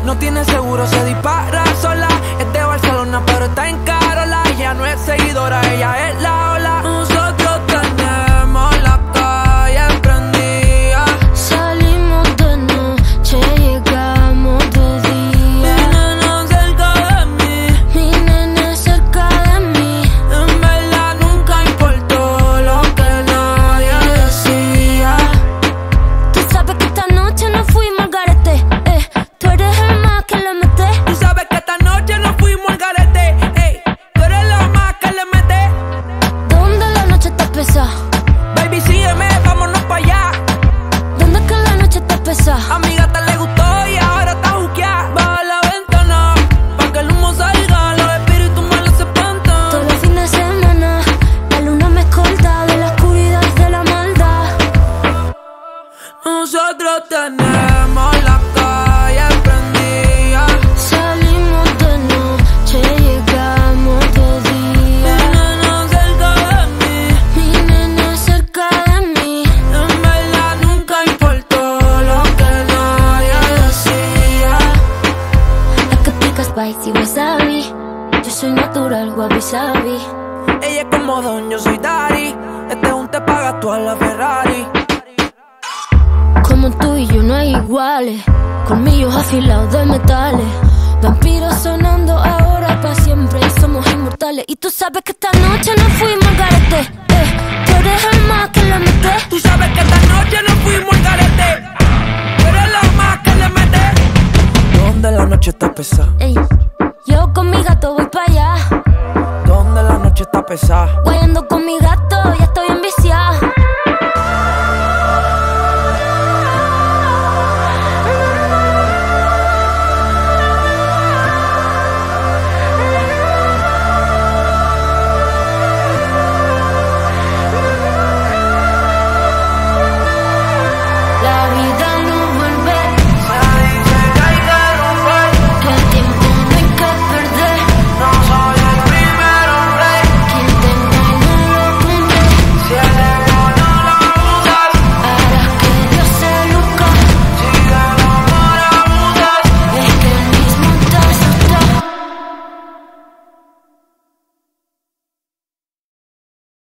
No tiene seguro, se dispara sola. Es de Barcelona, pero está en Carola. Ella no es seguidora, ella es la ola. Nosotros tenemos la calle prendida. Salimos de noche, llegamos de día. Mi nena cerca de mí, Mi nene cerca de mí. en verdad nunca importó lo que nadie decía. Tú sabes que esta noche nos fuimos al garete. Tú eres el más que le metes. Tú sabes que esta noche nos fuimos al garete. Ey, tú eres la más que le metes. ¿Dónde la noche está pesada? Baby, sígueme, vámonos pa' allá. ¿Dónde que la noche está pesada? A mi gata le gustó y ahora está juqueada. Baja la ventana, pa' que el humo salga. Los espíritus malos se espantan. Todos los fines de semana la luna me escolta de la oscuridad y de la maldad. Nosotros tenemos la calle prendida. Salimos de noche, llegamos de día. Mi nena cerca de mí, Mi nene cerca de mí. en verdad nunca importó lo que nadie decía. La que pica spicy wasabi. Yo soy natural, wabi sabi. Ella es como Don, yo soy Dari. Este un te paga tú a la Ferrari. Como tú y yo no hay iguales. Colmillos afilados de metales. Vampiros sonando ahora pa' siempre. Y somos inmortales. Y tú sabes que esta noche nos fuimos al garete. Tú eres el más que le metes. Tú sabes que esta noche nos fuimos al garete. Tú eres la más que le mete. ¿Dónde la noche está pesada? Ey, yo con mi gato voy pa' allá. ¿Dónde la noche está pesada?